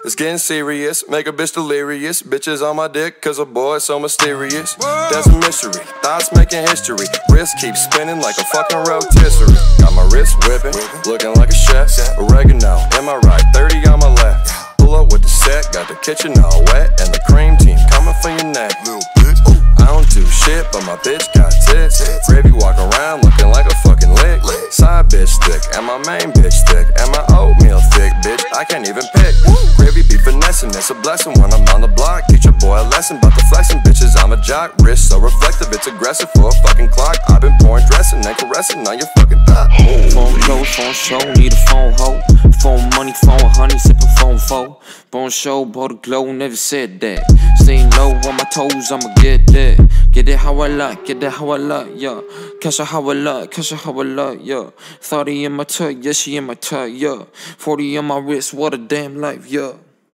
It's getting serious, make a bitch delirious. Bitches on my dick, cause a boy is so mysterious. There's a mystery, thoughts making history. Wrist keeps spinning like a fucking rotisserie. Got my wrist whipping, looking like a chef. Oregano, in my right, 30 on my left. Pull up with the set, got the kitchen all wet. And the cream team coming for your neck. I don't do shit, but my bitch got tits. Gravy walk around looking like a fucking lick. Side bitch thick, and my main bitch thick. And my oatmeal thick, bitch, I can't even pick. Gravy be finessing, it's a blessing when I'm on the block. Teach a boy a lesson about the flexing, bitches, I'm a jock. Wrist so reflective, it's aggressive for a fucking clock. I've been pouring dressing and caressing on your fucking thought. Phone close, phone show, need a phone hoe. Phone money, phone honey, sippin' phone foe. Bone show, bought a glow, never said that. Staying low on my toes, I'ma get that. Get it how I like, get it how I like, yeah. Cash it how I like, cash it how I like, yeah. 30 in my tug, yeah, she in my tug, yeah. 40 on my wrist, what a damn life, yeah.